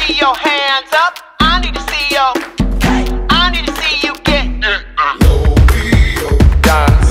see your hands up. I need to see your. I need to see you get. Dance.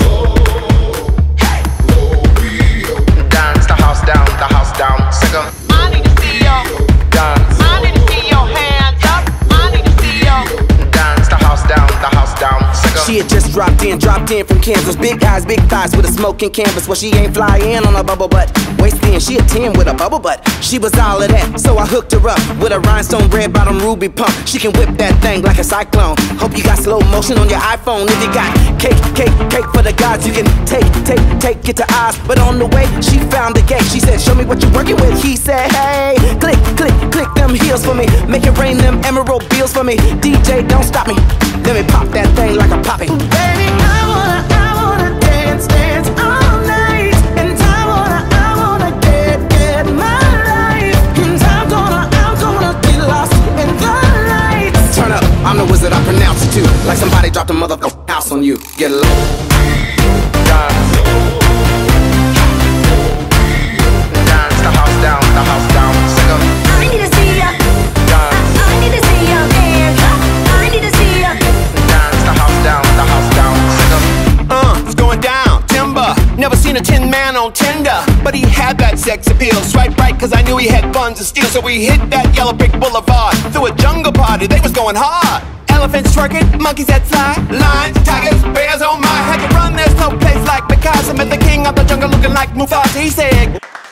Dance the house down. Second. I need to see your. Dance. I need to see your hands up. I need to see your. Dance the house down. Second. She had just dropped in from Kansas. Big eyes, big thighs with a smoking canvas. Well, she ain't fly in on a bubble butt. Waist thin, she a 10 with a bubble butt. She was all of that, so I hooked her up with a rhinestone red bottom ruby pump. She can whip that thing like a cyclone. Hope you got slow motion on your iPhone. If you got cake for the gods, you can take it to Oz. But on the way, she found the gate. She said, show me what you're working with. He said, hey, click them heels for me. Make it rain them emerald bills for me. DJ, don't stop me. Let me pop that thing like a poppy. Baby, I wanna dance all night. And I wanna get my life. And I'm gonna get lost in the lights. Turn up, I'm the wizard, I pronounce it too. Like somebody dropped a motherfucking house on you. Get low. Dance. Dance the house down. Second. I need to see ya. Dance. I need to see ya hands up. I need to see ya. Dance the house down. Second. It's going down, timber. Never seen a tin man on Tinder, but he had that sex appeal. Swipe right, cause I knew he had funds to steal. So we hit that yellow brick boulevard. Through a jungle party, they was going hard. Elephants twerking, monkeys that fly, lions, tigers, bears, oh my. Had to run, there's no place like Picasso. Met the king of the jungle looking like Mufasa. He said